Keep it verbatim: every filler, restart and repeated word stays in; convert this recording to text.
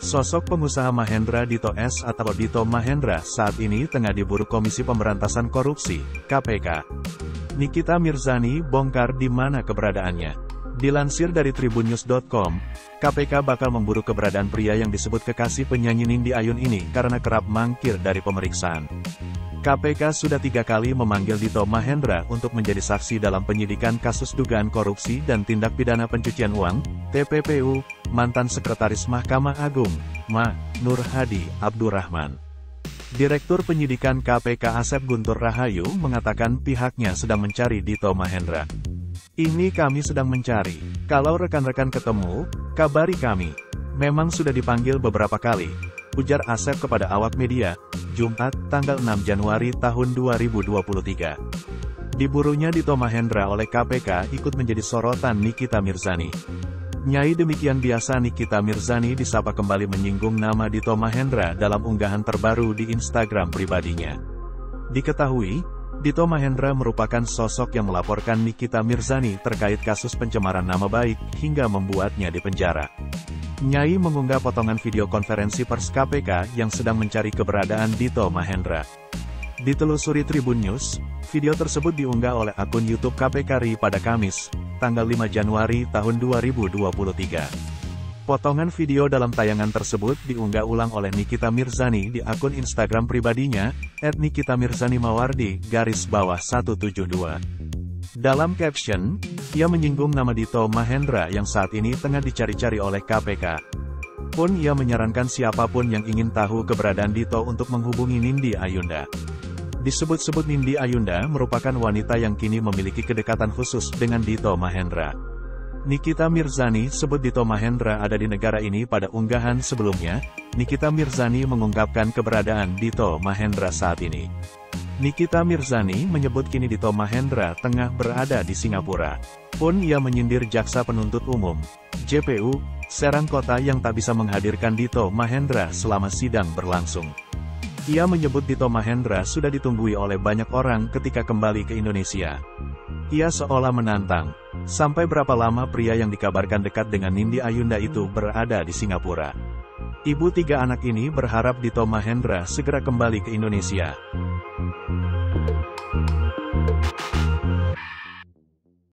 Sosok pengusaha Mahendra Dito S atau Dito Mahendra saat ini tengah diburu Komisi Pemberantasan Korupsi, K P K. Nikita Mirzani bongkar di mana keberadaannya. Dilansir dari tribunnews dot com, K P K bakal memburu keberadaan pria yang disebut kekasih penyanyi Nindy Ayun ini karena kerap mangkir dari pemeriksaan. K P K sudah tiga kali memanggil Dito Mahendra untuk menjadi saksi dalam penyidikan kasus dugaan korupsi dan tindak pidana pencucian uang, T P P U, mantan Sekretaris Mahkamah Agung, Ma. Nur Hadi Abdurrahman. Direktur Penyidikan K P K Asep Guntur Rahayu mengatakan pihaknya sedang mencari Dito Mahendra. Ini kami sedang mencari. Kalau rekan-rekan ketemu, kabari kami. Memang sudah dipanggil beberapa kali, ujar Asep kepada awak media, Jumat, tanggal enam Januari tahun dua ribu dua puluh tiga. Diburunya Dito Mahendra oleh K P K ikut menjadi sorotan Nikita Mirzani. Nyai demikian biasa Nikita Mirzani disapa kembali menyinggung nama Dito Mahendra dalam unggahan terbaru di Instagram pribadinya. Diketahui, Dito Mahendra merupakan sosok yang melaporkan Nikita Mirzani terkait kasus pencemaran nama baik hingga membuatnya dipenjara. Nyai mengunggah potongan video konferensi pers K P K yang sedang mencari keberadaan Dito Mahendra. Ditelusuri Tribun News, video tersebut diunggah oleh akun YouTube K P K R I pada Kamis, tanggal lima Januari tahun dua ribu dua puluh tiga. Potongan video dalam tayangan tersebut diunggah ulang oleh Nikita Mirzani di akun Instagram pribadinya, et nikita mirzani mawardi garis bawah seratus tujuh puluh dua. Dalam caption, ia menyinggung nama Dito Mahendra yang saat ini tengah dicari-cari oleh K P K. Pun ia menyarankan siapapun yang ingin tahu keberadaan Dito untuk menghubungi Nindy Ayunda. Disebut-sebut Nindy Ayunda merupakan wanita yang kini memiliki kedekatan khusus dengan Dito Mahendra. Nikita Mirzani sebut Dito Mahendra ada di negara ini pada unggahan sebelumnya. Nikita Mirzani mengungkapkan keberadaan Dito Mahendra saat ini. Nikita Mirzani menyebut kini Dito Mahendra tengah berada di Singapura. Pun ia menyindir jaksa penuntut umum, J P U, Serang Kota yang tak bisa menghadirkan Dito Mahendra selama sidang berlangsung. Ia menyebut Dito Mahendra sudah ditunggui oleh banyak orang ketika kembali ke Indonesia. Ia seolah menantang, sampai berapa lama pria yang dikabarkan dekat dengan Nindy Ayunda itu berada di Singapura. Ibu tiga anak ini berharap Dito Mahendra segera kembali ke Indonesia.